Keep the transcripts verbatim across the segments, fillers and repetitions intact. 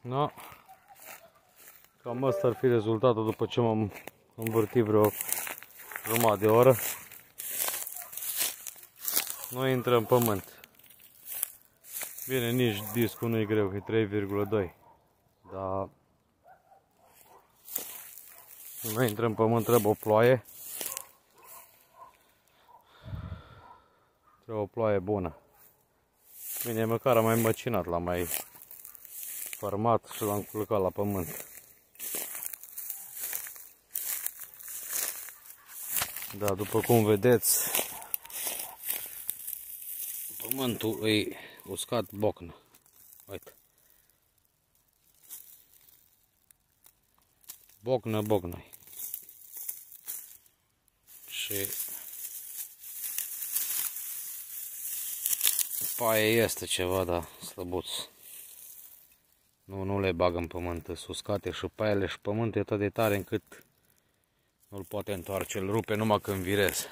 Da. Cam asta ar fi rezultatul după ce m-am învârtit vreo jumătate de oră. Nu intră în pământ. Bine, nici discul nu e greu, că e trei virgulă doi. Dar nu intră în pământ, trebuie o ploaie. Trebuie o ploaie bună. Bine, măcar am mai măcinat, l-am mai format și l-am culcat la pământ. Da, după cum vedeți, pământul e uscat bocnă. Uite. Bocnă, bocnă. Și paie este ceva, da, slăbuț. Nu, nu le bag în pământ, sunt uscate și paiele și pământul e atât de tare încât nu-l poate întoarce, îl rupe numai când virez.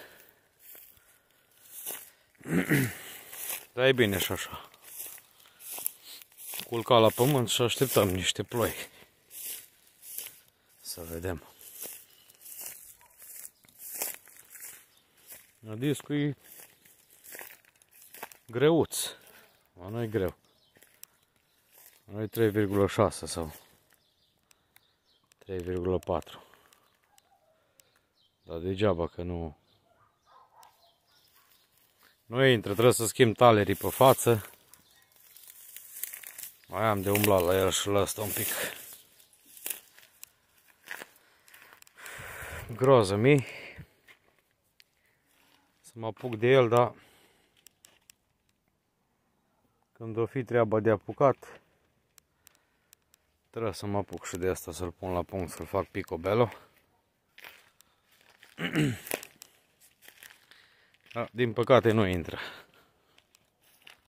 Dar e bine și așa. Culca la pământ și așteptăm niște ploi. Să vedem. Discul e greuț. Dar nu e greu. Nu e trei virgulă șase sau trei virgulă patru. Dar degeaba că nu... Nu intră, trebuie să schimb talerii pe față. Mai am de umblat la el și la ăsta un pic. Groză mi. Să mă apuc de el, dar când o fi treaba de apucat, trebuie să mă apuc și de asta, să-l pun la punct, să-l fac picobello. Da, din păcate nu intră.